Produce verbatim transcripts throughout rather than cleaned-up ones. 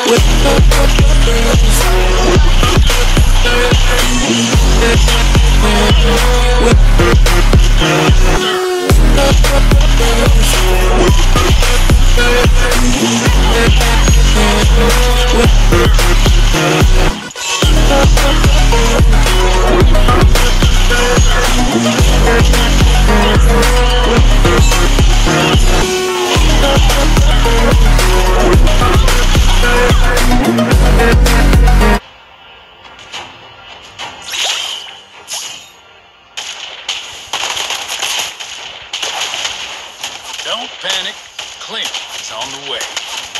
Don't panic. Clint is on the way.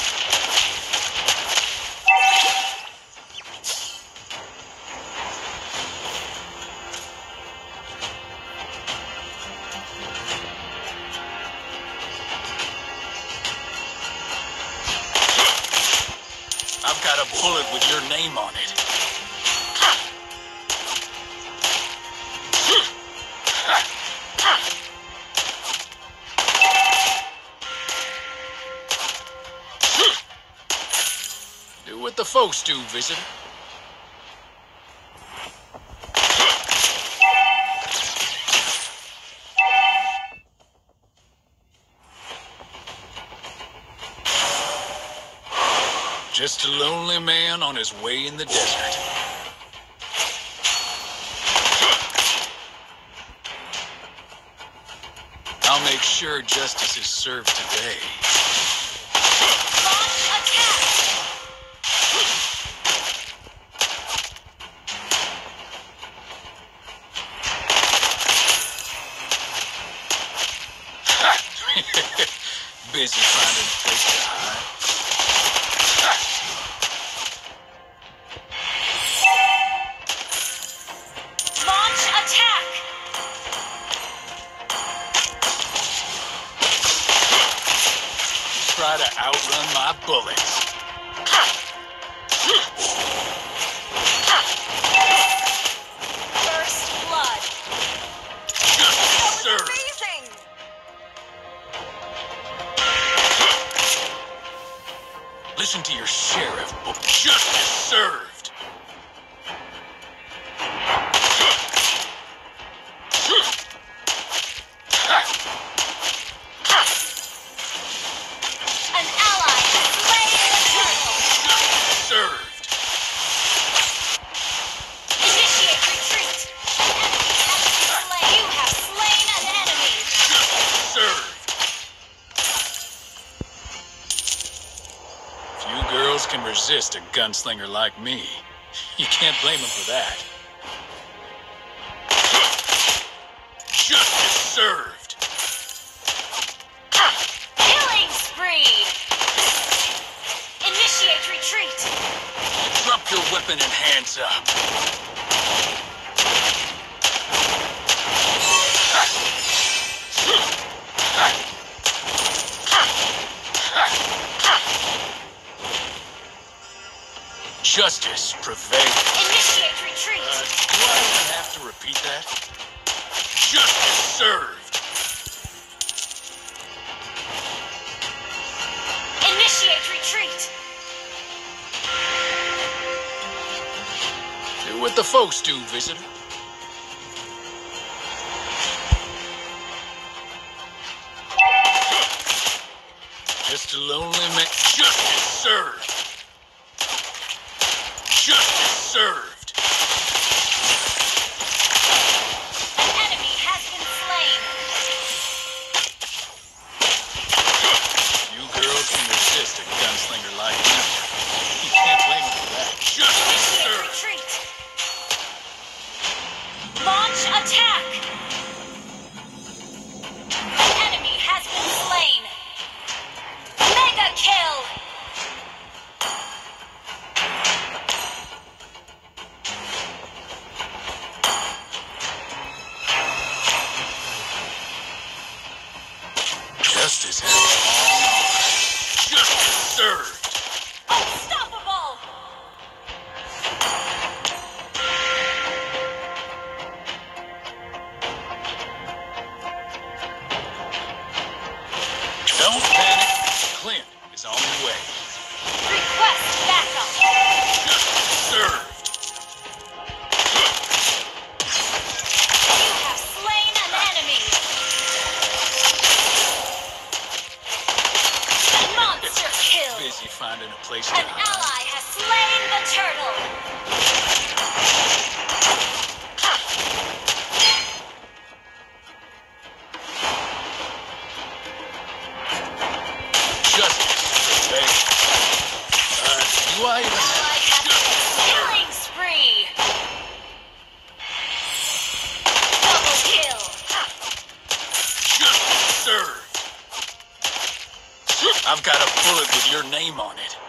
I've got a bullet with your name on it. Do what the folks do, visitor. Just a lonely man on his way in the desert. I'll make sure justice is served today. Busy finding a place to hide. Launch attack! Try to outrun my bullets. First blood. Justice served. Amazing! Listen to your sheriff. Justice served. An ally has slain the turtle. Justice served. Initiate retreat. An enemy has been slain. You have slain an enemy. Justice served. Few girls can resist a gunslinger like me. You can't blame them for that. Justice served. Killing spree. Initiate retreat. Drop your weapon and hands up. Justice prevails. Initiate retreat. Uh, do I even have to repeat that? Justice served. Initiate retreat. Do what the folks do, visitor. Just a lonely man. Justice served. Justice served. An enemy has been slain. You girls can resist a gunslinger like me. You can't blame me for that. Justice Initiate served. retreat. Launch attack. An enemy has been slain. Mega kill. Justice has gone on. Justice served. Unstoppable. Don't panic. Clint is on the way. Request backup. finding a place to An hide. ally has slain the turtle. Justice prevails. Uh, do I even Ally has a killing spree. Double kill. justice served? I've got a bullet with your name on it.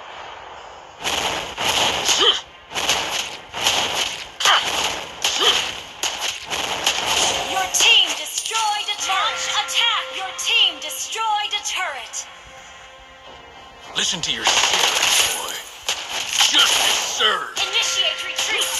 Your team destroyed a turret. Launch attack. Your team destroyed a turret. Listen to your sheriff, boy. Justice served. Initiate retreat.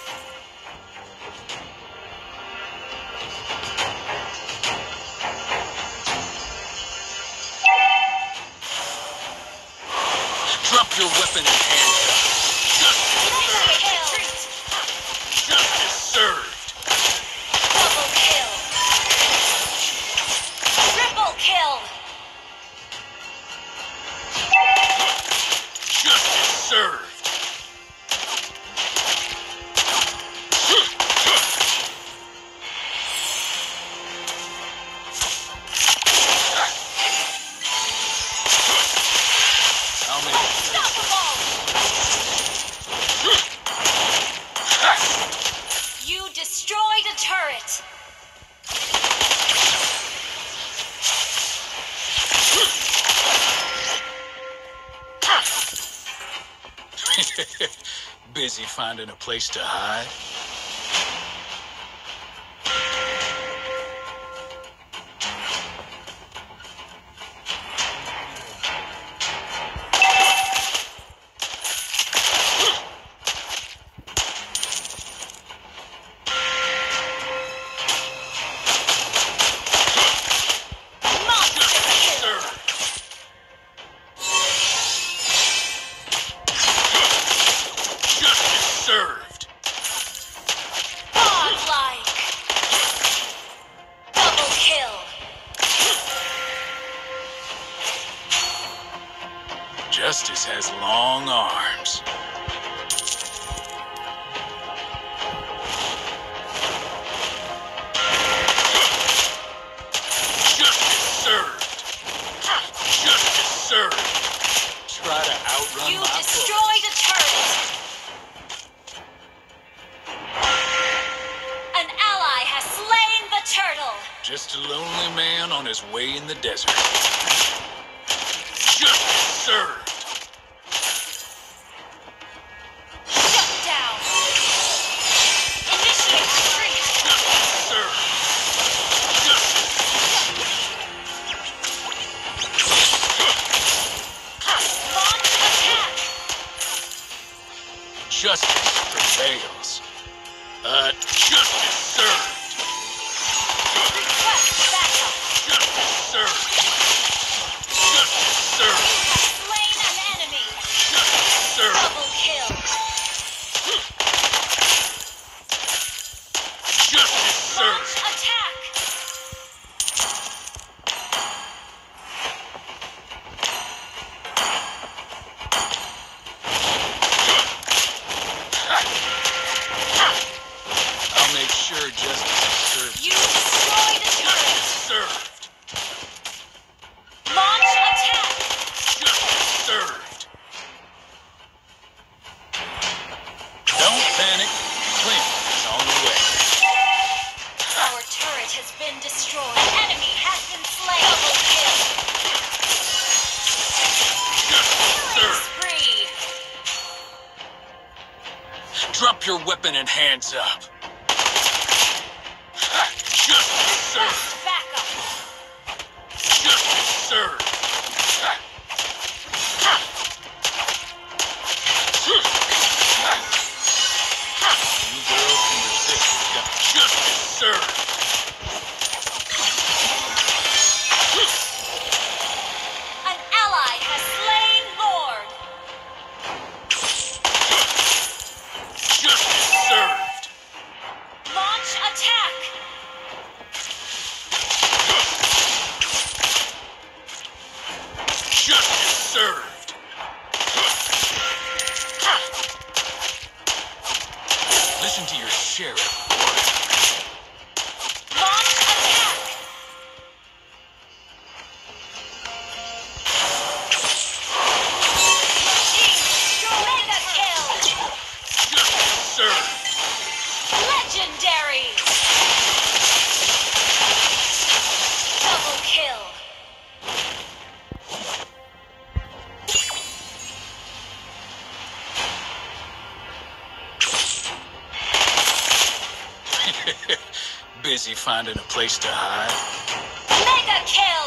Drop your weapon and hands up. Justice served. Initiate retreat. Justice served. Double kill. Triple kill. Justice served. I'll make Unstoppable. You destroyed a turret. Busy finding a place to hide. Monster kill. Served. Justice served. Godlike. Double kill. Justice has long arms. Justice served. Justice served. Try to outrun You my bullet. destroyed a turret. An ally has slain the turtle. Just a lonely man on his way in the desert. Justice served. Shut down. Initiate retreat. Justice served. Justice. Launch attack. Justice prevails. Uh, justice served. Request backup. Justice served. Justice served. Slain an enemy. Justice served. Double kill. Justice Launch served. attack. I'll make sure justice is served. You destroyed a turret. Served. Launch attack. Justice served. Don't panic. Clint is on the way. Our turret has been destroyed. An enemy has been slain. Double kill. Justice Killing served. spree. Drop your weapon and hands up. Justice served. Request backup. Justice served. You girls can resist. Justice served. An ally has slain Lord. Justice served. Launch attack. busy finding a place to hide. Mega kill!